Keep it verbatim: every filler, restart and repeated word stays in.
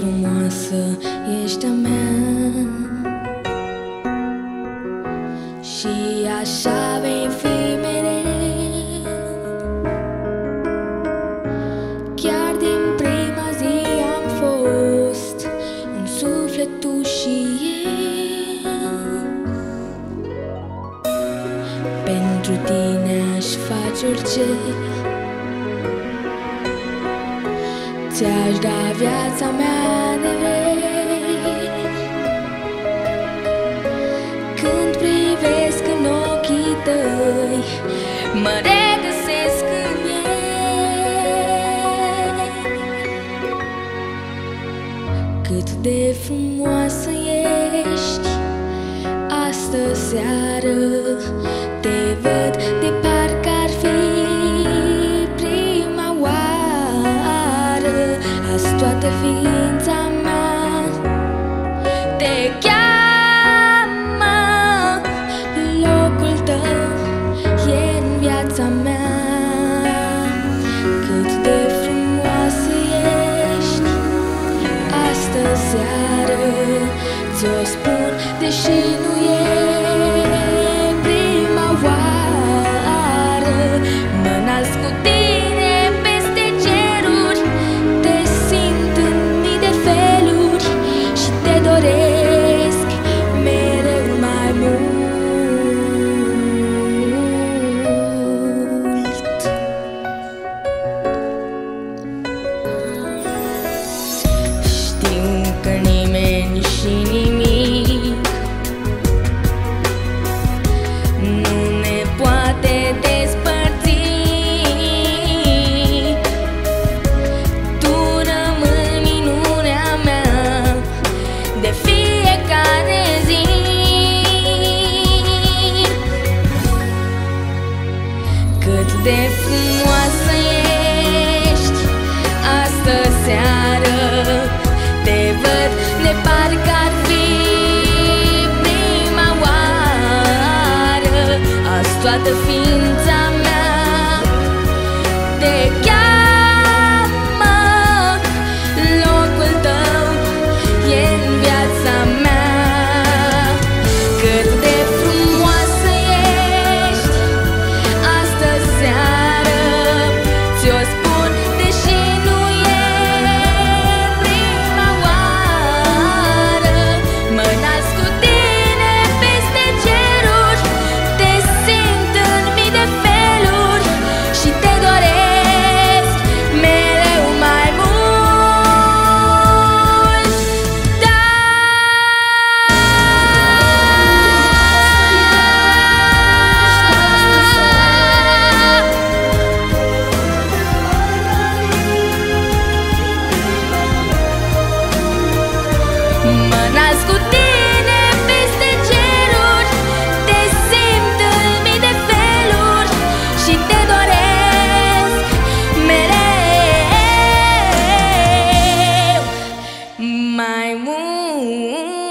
frumoasă, ești a mea, și așa vei fi mereu. Chiar din prima zi am fost în suflet tu și eu. Pentru tine aș face orice, ți-aș da viața mea de vrei. Când privesc în ochii tăi, mă regăsesc în ei. Cât de frumoasă ești, astă seară te văd de parcă ar fi prima oară. Azi toată ființa mea te cheamă, locul tău e în viața mea. Cât de frumoasă ești, astă seară ți-o spun, deși nu e prima oară. Mă nasc cu tine peste ceruri, te simt în mii de feluri și te doresc mereu mai mult. Știu că nimeni și nimic nu ne poate despărți. Tu rămâi minunea mea de fiecare zi. Cât de frumoasă ești, astă seară te văd de parcă ar fi prima oară. Azi toată ființa mea te cheamă, locul tău e în viața mea. Cât de frumoasă ești, astă seară ți-o spun, deși nu e prima oară. Mă nasc cu tine peste ceruri, te simt în mii de feluri și te doresc mereu mai mult. Da! Mă nasc cu tine peste ceruri, te simt în mii de feluri și te doresc mereu mai mult.